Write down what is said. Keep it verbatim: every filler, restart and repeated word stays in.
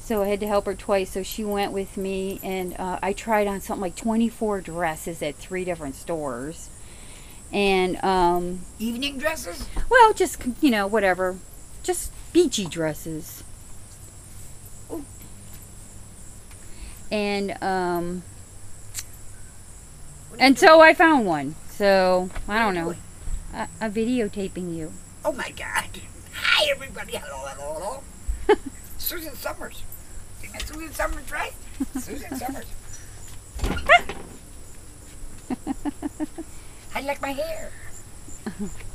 So I had to help her twice. So she went with me, and uh, I tried on something like twenty-four dresses at three different stores. And um, evening dresses? Well, just, you know, whatever, just beachy dresses. Ooh. And um, and so I found one. So I don't know. I, I'm videotaping you. Oh my God! Hi everybody! Hello, hello, hello. Susan Summers. Isn't that Susan Summers, right? Susan Summers. I like my hair.